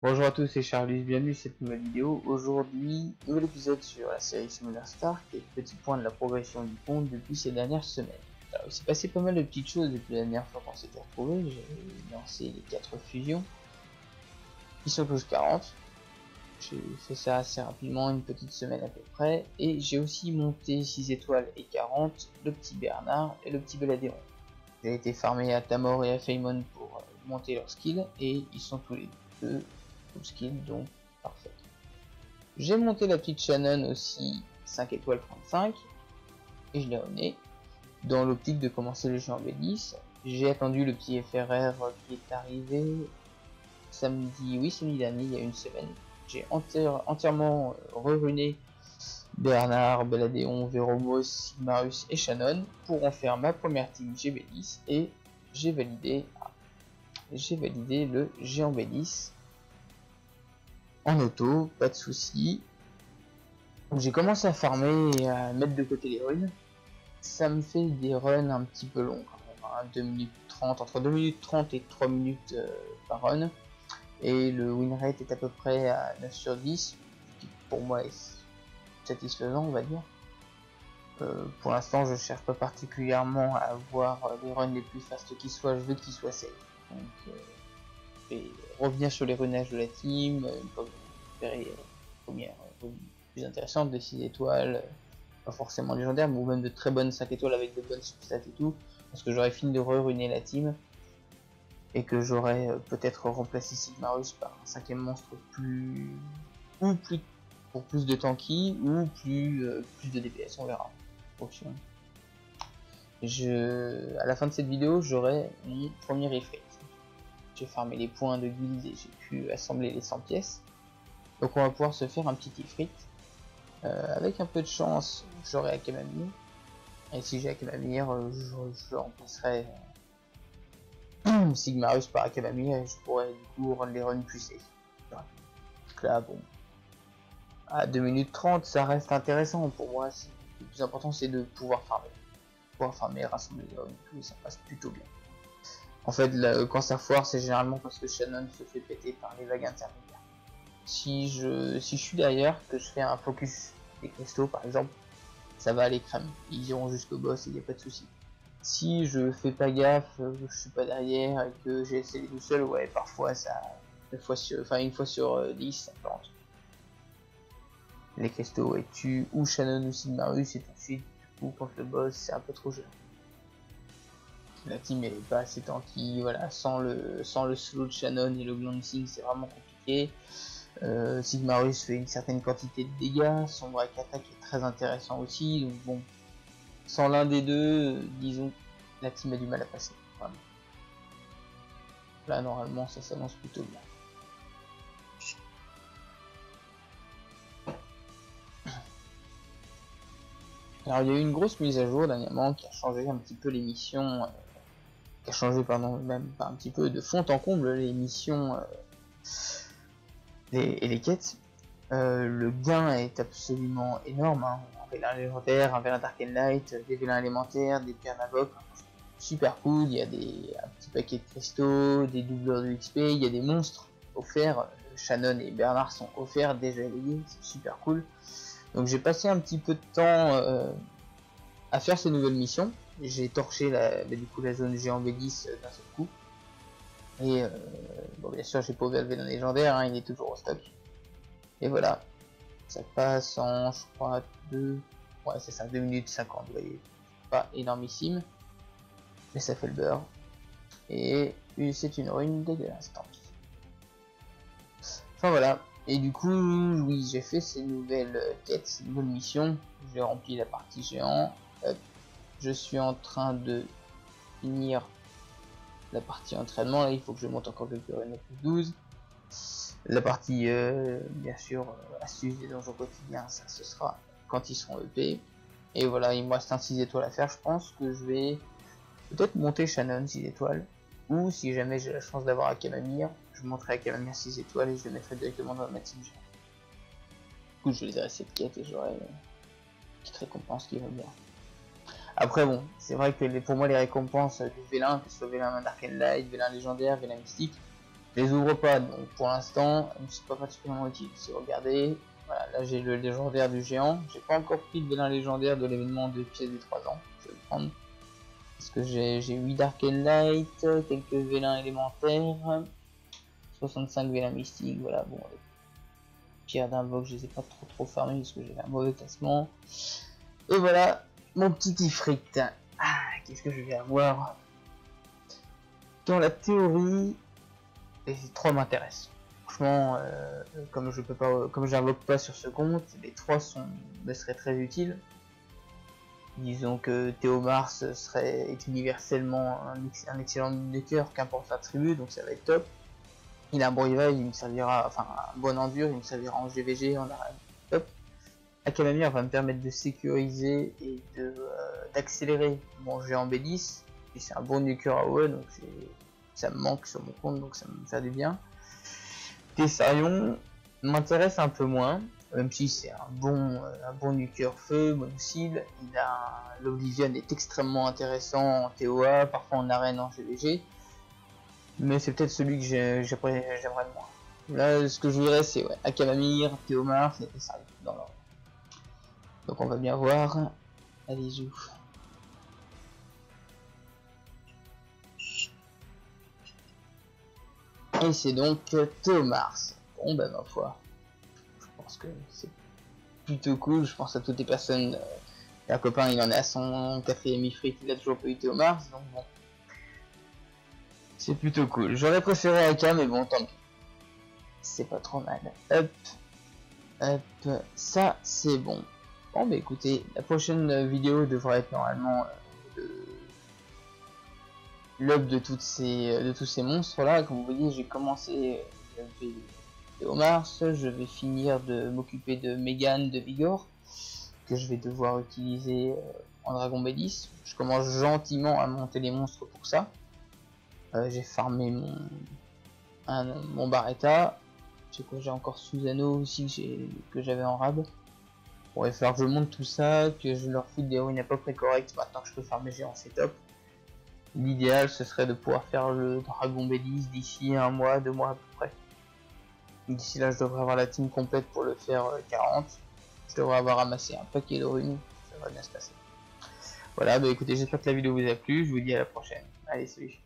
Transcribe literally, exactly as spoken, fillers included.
Bonjour à tous, c'est Charlie, bienvenue à cette nouvelle vidéo. Aujourd'hui, nouvel épisode sur la série Similar Star, et petit point de la progression du compte depuis ces dernières semaines. Alors, il s'est passé pas mal de petites choses depuis la dernière fois qu'on s'était retrouvés. J'ai lancé les quatre fusions, qui sont tous quarante. J'ai fait ça assez rapidement, une petite semaine à peu près, et j'ai aussi monté six étoiles et quarante, le petit Bernard et le petit Beladéon. J'ai été farmé à Tamor et à Feymon pour euh, monter leurs skills, et ils sont tous les deux full skill, donc parfait. J'ai monté la petite Shannon aussi cinq étoiles trente-cinq, et je l'ai ramené dans l'optique de commencer le jeu en B dix. J'ai attendu le petit F R R qui est arrivé samedi, oui samedi dernier, il y a une semaine. J'ai entière, entièrement reruné Bernard, Beladéon, Veromos, Sigmarus et Shannon pour en faire ma première team G B dix, et j'ai validé, j'ai validé le G en B dix en auto, pas de soucis. J'ai commencé à farmer et à mettre de côté les runes. Ça me fait des runs un petit peu longs quand même, hein, deux minutes trente, entre deux minutes trente et trois minutes euh, par run. Et le win rate est à peu près à neuf sur dix, qui pour moi est satisfaisant, on va dire. Euh, pour l'instant, je cherche pas particulièrement à avoir les runs les plus fast qui soient, je veux qu'ils soient safe. Donc, euh, je vais revenir sur les runages de la team, une fois que j'ai récupéré euh, première euh, plus intéressante, des six étoiles, euh, pas forcément légendaires, mais ou même de très bonnes cinq étoiles avec de bonnes substats et tout, parce que j'aurais fini de re-ruiner la team, et que j'aurais euh, peut-être remplacé Sigmarus par un cinquième monstre plus... ou plus pour plus de tanky, ou plus, euh, plus de D P S, on verra. Option. Je... À la fin de cette vidéo, j'aurai mon premier ifrit. J'ai farmé les points de guilde et j'ai pu assembler les cent pièces. Donc on va pouvoir se faire un petit ifrit. Euh, avec un peu de chance, j'aurai Akamamir. Et si j'ai Akamamir, euh, je, je remplacerai euh, Sigmarus par Akamamir et je pourrais du coup rendre les runs plus safe. Voilà. Donc là, bon, à deux minutes trente, ça reste intéressant pour moi. Le plus important, c'est de pouvoir farmer. Pouvoir farmer, rassembler les runs et tout, et ça passe plutôt bien. En fait, le, quand ça foire, c'est généralement parce que Shannon se fait péter par les vagues intermédiaires. Si je, si je suis derrière, que je fais un focus des cristaux par exemple, ça va aller crème. Ils iront jusqu'au boss et il n'y a pas de souci. Si je fais pas gaffe, je suis pas derrière et que j'ai essayé tout seul, ouais, parfois ça, une fois sur, enfin une fois sur dix, ça plante. Les cristaux et tu ou Shannon ou Sigmarus et tout de suite, du coup, contre le boss, c'est un peu trop jeune. La team est pas assez tanky, voilà, sans le, sans le slow de Shannon et le glancing, c'est vraiment compliqué. Euh, Sigmarus fait une certaine quantité de dégâts, son break attack est très intéressant aussi, donc bon, sans l'un des deux, euh, disons, la team a du mal à passer. Vraiment. Là, normalement, ça s'annonce plutôt bien. Alors, il y a eu une grosse mise à jour dernièrement qui a changé un petit peu les missions, euh, qui a changé, pardon, même pas un petit peu, de fond en comble les missions euh, les, et les quêtes. Euh, le gain est absolument énorme, hein. Un vélin légendaire, un vélin Darken Light, des vélins élémentaires, des pierres d'invoque, super cool. Il y a des, un petit paquet de cristaux, des doubleurs de X P, il y a des monstres offerts. Shannon et Bernard sont offerts déjà éveillés, c'est super cool. Donc j'ai passé un petit peu de temps euh, à faire ces nouvelles missions. J'ai torché la, bah, du coup la zone géant B dix euh, d'un seul coup. Et euh, bon, bien sûr j'ai pas ouvert le vélin légendaire, hein, il est toujours au stock. Et voilà, ça passe en, je crois, deux, ouais c'est ça, deux minutes cinquante, vous voyez, pas énormissime, mais ça fait le beurre, et c'est une rune dégueulasse, tant pis. Enfin voilà, et du coup, oui, j'ai fait ces nouvelles quêtes, ces nouvelles missions, j'ai rempli la partie géant, hop, je suis en train de finir la partie entraînement, là il faut que je monte encore quelques runes plus douze. La partie, euh, bien sûr, euh, astuce des donjons quotidiens, ça ce sera quand ils seront E P. Et voilà, il me reste un six étoiles à faire. Je pense que je vais peut-être monter Shannon six étoiles. Ou si jamais j'ai la chance d'avoir Akamamir, je monterai Akamamir six étoiles et je le mettrai directement dans ma team. Du coup, je liserai cette quête et j'aurai une petite récompense qui va bien. Après, bon, c'est vrai que les, pour moi, les récompenses du vélin, que ce soit vélin Darken Light, vélin légendaire, vélin mystique, Je les ouvre pas, donc pour l'instant, elles ne sont pas particulièrement utiles. Si vous regardez, voilà, là j'ai le légendaire du géant. J'ai pas encore pris le vélin légendaire de l'événement de pièces des trois ans. Je vais le prendre. Parce que j'ai huit Dark and Light, quelques vélins élémentaires, soixante-cinq vélins mystiques, voilà, bon, les pierres d'invoque, je les ai pas trop trop farmés parce que j'ai un mauvais classement. Et voilà, mon petit Ifrit. Ah, qu'est-ce que je vais avoir? Dans la théorie, les trois m'intéressent. Franchement, euh, comme je peux pas, comme j'invoque pas sur ce compte, les trois sont, me seraient très utiles. Disons que Théomars serait est universellement un, un excellent mine-cœur, qu'importe l'attribut, donc ça va être top. Il a un bon revive, il me servira, enfin un bon endure, il me servira en G V G, en arène, top. Akamamir va me permettre de sécuriser et de euh, d'accélérer mon géant B dix, et c'est un bon nucœur A O E, donc ça me manque sur mon compte, donc ça me fait du bien. Tessarion m'intéresse un peu moins, même si c'est un bon un bon nucœur feu, bonne cible. Il a l'Oblivion est extrêmement intéressant en T O A, parfois en arène en G V G, mais c'est peut-être celui que j'aimerais le moins. Là, ce que je voudrais, c'est ouais, Akamamir, Théomars et Tessarion dans l'ordre. Donc on va bien voir. Allez, joue. Et c'est donc Théomars. Bon ben ma foi, je pense que c'est plutôt cool. Je pense à toutes les personnes. Euh, un copain il en est à son quatrième Ifrit, il a toujours pas eu Théomars, donc bon. C'est plutôt cool. J'aurais préféré Aka, mais bon tant pis. C'est pas trop mal. Hop. Hop. Ça c'est bon. Bon bah écoutez, la prochaine vidéo devrait être normalement euh, l'up de toutes ces de tous ces monstres là. Comme vous voyez, j'ai commencé euh, Théomars, je vais finir de m'occuper de Mégane, de Vigor, que je vais devoir utiliser euh, en Dragon B dix. Je commence gentiment à monter les monstres pour ça. Euh, j'ai farmé mon un, mon Barretta. C'est quoi, j'ai encore Susano aussi que j'avais en rab. Bon, il va falloir que je monte tout ça, que je leur foute des ruines à peu près correctes. Maintenant que je peux farmer géant, c'est top. L'idéal ce serait de pouvoir faire le Dragon B dix d'ici un mois, deux mois à peu près. D'ici là je devrais avoir la team complète pour le faire euh, quarante. Je devrais avoir ramassé un paquet de runes, ça va bien se passer. Voilà, bah écoutez, j'espère que la vidéo vous a plu, je vous dis à la prochaine. Allez, salut.